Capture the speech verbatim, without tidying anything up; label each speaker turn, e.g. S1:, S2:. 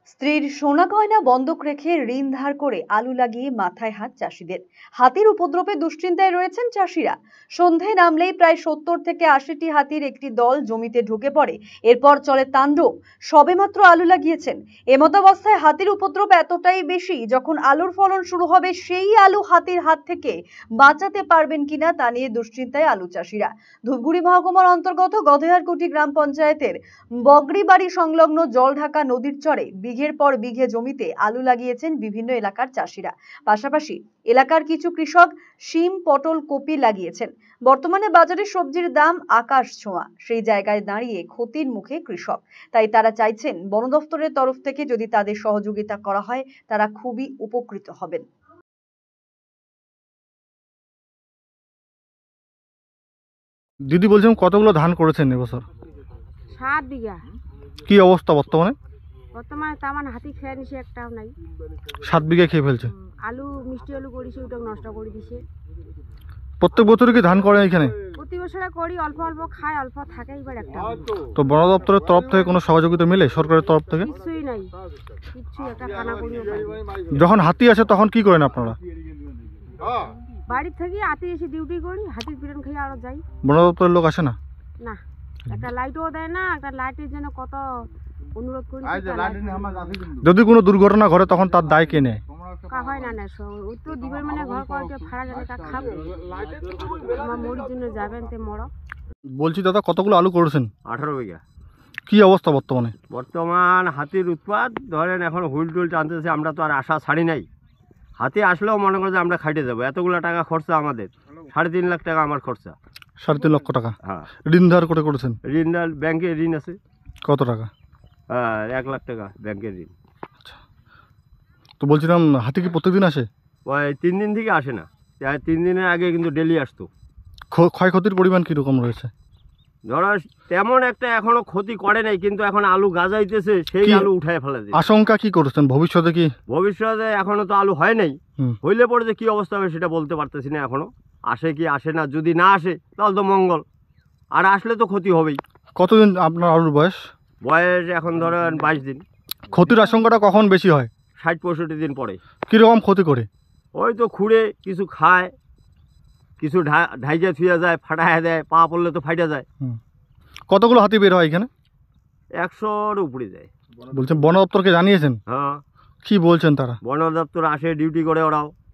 S1: স্ত্রীর সোনা গয়না বন্ধক রেখে ঋণ ধার করে আলু লাগিয়ে মাথায় হাত চাষিদের। হাতির উপদ্রবে দুশ্চিন্তায় রয়েছেন চাষিরা। সন্ধে নামলেই প্রায় সত্তর থেকে আশিটি হাতির একটি দল জমিতে ঢুকে পড়ে। এরপর চলে তাণ্ডব। সবেমাত্র আলু লাগিয়েছেন, এমতাবস্থায় হাতির উপদ্রব এতটাই বেশি, যখন আলুর ফলন শুরু হবে সেই আলু হাতির হাত থেকে বাঁচাতে পারবেন কিনা তা নিয়ে দুশ্চিন্তায় আলু চাষিরা। ধূপগুড়ি মহকুমার অন্তর্গত গধেয়ারকুটি গ্রাম পঞ্চায়েতের বগরিবাড়ি সংলগ্ন জলঢাকা নদীর চরে বিঘের পর বিঘে জমিতে আলু লাগিয়েছেন বিভিন্ন এলাকার চাষিরা। পাশাপাশি এলাকার কিছু কৃষক শিম, পটল, কপি লাগিয়েছেন। বর্তমানে বাজারে সবজির দাম আকাশ ছোঁয়া। সেই জায়গায় দাঁড়িয়ে ক্ষতির মুখে কৃষক। তাই তারা চাইছেন বন দপ্তরের তরফ থেকে যদি তাদের সহযোগিতা করা হয়, তারা খুবই উপকৃত হবেন।
S2: দিদি বলছেন কতগুলো ধান করেছেন এবছর?
S3: সাত বিঘা।
S2: কি অবস্থা বর্তমানে?
S3: বর্তমানে তেমন হাতি খেয়ে নিছে, একটাও নাই।
S2: সাত বিঘা খেয়ে ফেলছে।
S3: আলু, মিষ্টি আলু করেছে, ওটা নষ্ট করে দিছে।
S2: প্রত্যেক বছর কি ধান করেন এখানে?
S3: প্রতি বছরে করি, অল্প অল্প খায়, অল্প থাকে, এবার একটা।
S2: তো বন দপ্তরের তরফ থেকে কোনো সহযোগিতা মিলে সরকারের তরফ থেকে?
S3: কিছুই নাই, কিচ্ছু একটা কানা করিও পাই।
S2: যখন হাতি আসে তখন কি করেন আপনারা?
S3: বাড়ির থেকে হাতি এসে ডিউটি করি, হাতির পিটন খেয়ে আরো যাই।
S2: বন দপ্তরের লোক আসে না?
S3: না, একটা লাইটও দেয় না। একটা লাইটের জন্য কত অনুরোধ করি।
S2: যদি কোনো দুর্ঘটনা ঘটে তখন তার দায় কে নেয়?
S3: হয় না না, ওই তো দিবেন মানে ঘর কয়টা ভাড়া যাবে, তা খাবো। আমার মরির জন্য যাবেন তে মরো।
S2: বলছি দাদা, কতগুলো আলু করেছেন?
S4: আঠারো বিঘা।
S2: কি অবস্থা বর্তমানে?
S4: বর্তমান হাতির উৎপাত ধরেন, এখন হুইল টুল টানতেছে, আমরা তো আর আশা ছাড়ি নাই। হাতি আসলেও মনে করে যে আমরা খাইতে যাবো, এতগুলো টাকা খরচা আমাদের। সাড়ে তিন লাখ টাকা আমার খরচা।
S2: সাড়ে তিন লক্ষ টাকা?
S4: হ্যাঁ।
S2: ঋণ ধার করে করেছেন?
S4: ঋণ ব্যাংকে ঋণ আছে।
S2: কত টাকা?
S4: হ্যাঁ, এক লাখ টাকা ব্যাংকের ঋণ।
S2: আচ্ছা, তো বলছিলাম হাতি কি প্রত্যেকদিন আসে?
S4: ওই তিন দিন থেকে আসে না, তিন দিনের আগে কিন্তু ডেলি আসতো।
S2: ক্ষয়ক্ষতির পরিমাণ কীরকম রয়েছে?
S4: ধরো তেমন একটা এখনো ক্ষতি করে নাই, কিন্তু এখন আলু গাজাইতেছে, সেই আলু উঠায় ফেলা যায়।
S2: আশঙ্কা কি করছেন ভবিষ্যতে? কি
S4: ভবিষ্যতে এখনো তো আলু হয় নাই, হইলে পরে যে কি অবস্থা হবে সেটা বলতে পারতেছি না এখনো। আসে কি আসে না, যদি না আসে তাহলে তো মঙ্গল, আর আসলে তো ক্ষতি হবেই।
S2: কতদিন আপনার আলুর বয়স?
S4: বয়স এখন ধরেন বাইশ দিন।
S2: ক্ষতির আশঙ্কাটা কখন বেশি হয়?
S4: ষাট পঁয়ষট্টি দিন পরে।
S2: কীরকম ক্ষতি করে?
S4: ওই তো খুঁড়ে কিছু খায়, কিছু ঢাইজা থুয়া যায়, ফাটাইয়া দেয়, পা পড়লে তো ফাইটা যায়।
S2: কতগুলো হাতি বের হয় এখানে?
S4: একশোর উপরে যায়।
S2: বলছেন বন দপ্তরকে জানিয়েছেন?
S4: হ্যাঁ।
S2: কি বলছেন তারা?
S4: বন দপ্তর আসে, ডিউটি করে ওরাও।